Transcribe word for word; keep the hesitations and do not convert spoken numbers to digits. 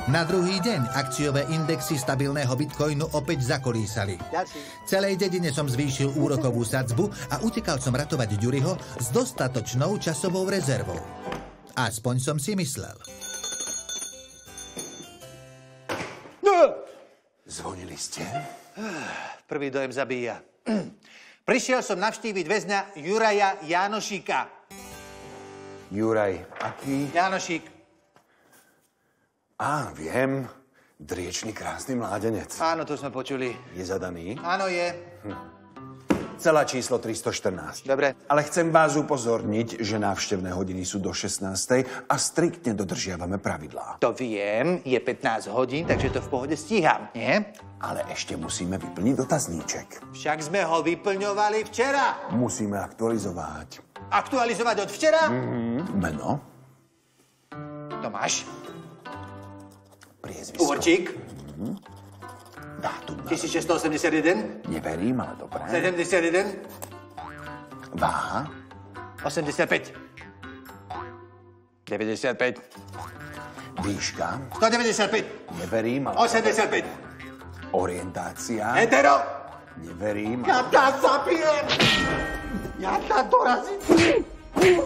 Na druhý deň akciové indexy stabilného bitcoinu opäť zakolísali. Celej dedine som zvýšil úrokovú sadzbu a utekal som ratovať Ďuriho s dostatočnou časovou rezervou. Aspoň som si myslel. Zvonili ste? Prvý dojem zabíja. Prišiel som navštíviť väzňa Juraja Jánošíka. Juraj, aký? Jánošík. Á, viem. Driečný, krásny mládenec. Áno, to sme počuli. Je zadaný? Áno, je. Hm. Celá číslo tristoštrnásť. Dobre. Ale chcem vás upozorniť, že návštevné hodiny sú do šestnástej a striktne dodržiavame pravidlá. To viem, je pätnásť hodín, takže to v pohode stíham, nie? Ale ešte musíme vyplniť dotazníček. Však sme ho vyplňovali včera. Musíme aktualizovať. Aktualizovať od včera? Mm-hmm. Meno? Tomáš. Priezvisko. Uvorčík. Mm-hmm. Dátum. tisícšesťstoosemdesiatjeden. Neverím, ale dobré. sedemdesiatjeden. Váha. osemdesiatpäť. deväťdesiatpäť. Výška. stodeväťdesiatpäť. Neverím, ale... osemdesiatpäť. Orientácia. Hetero. Neverím, ale... Ja tá zabijem. Ja tá dorazím.